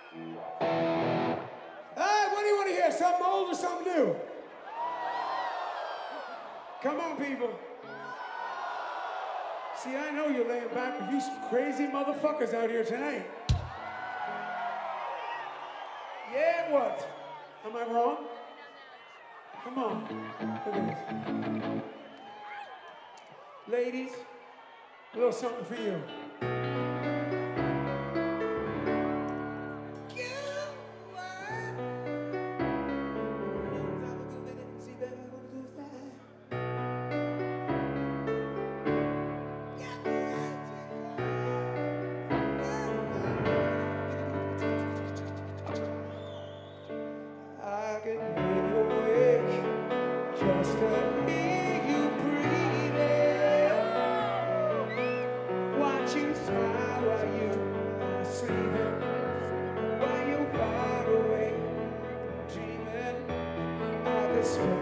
Hey, what do you want to hear? Something old or something new? Come on, people. See, I know you're laying back with you some crazy motherfuckers out here tonight. Yeah, what? Am I wrong? Come on. Look at this. Ladies, a little something for you. I can hear you awake just to hear you breathing. Watch you smile while you are sleeping, while you're far away, dreaming of the spring.